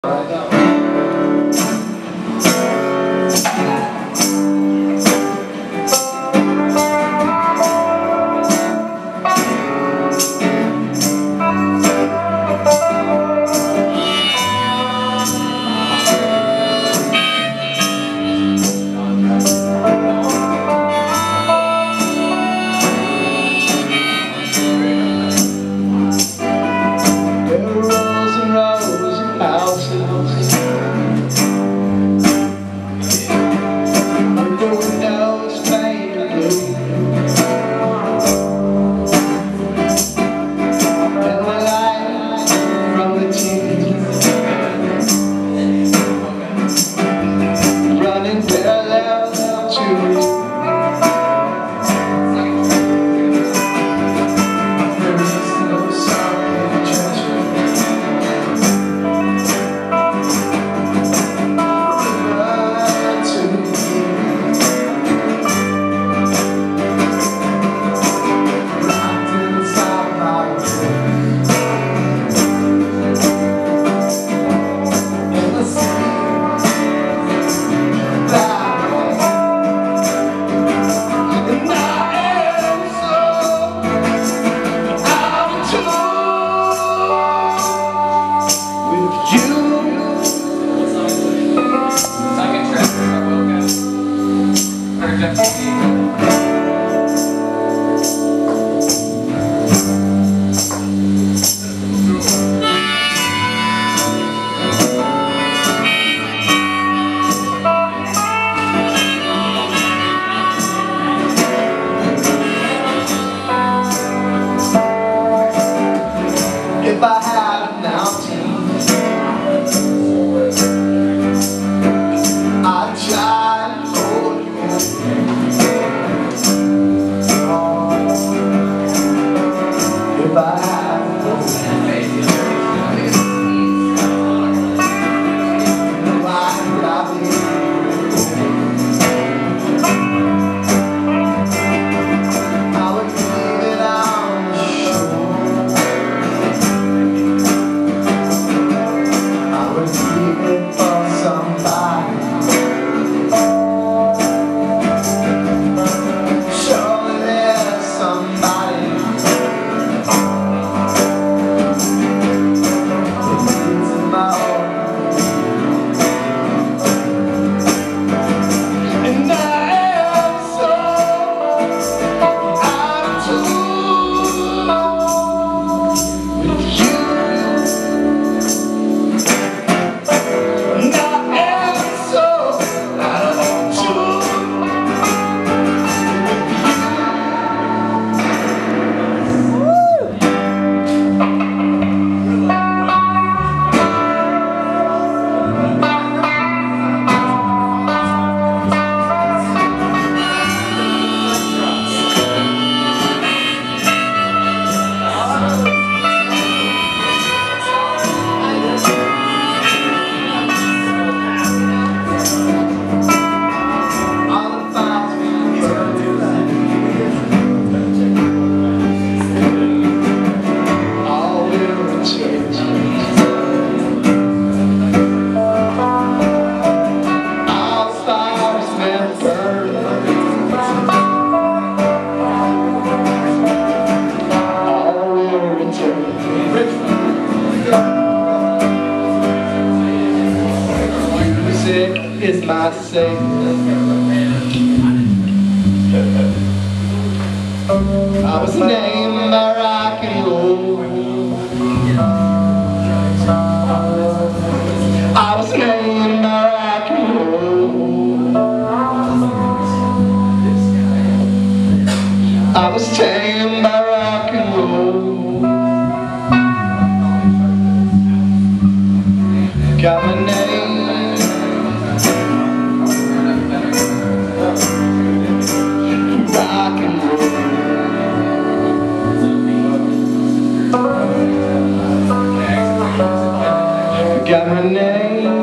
If I had a mountain, I'd try to hold you. If I had a ocean, why would I be? I would leave it on the shore. Music is my savior. I was named by rock and roll. I was named by rock and roll. I was tamed by rock and roll. Got my name rock and roll. Got my name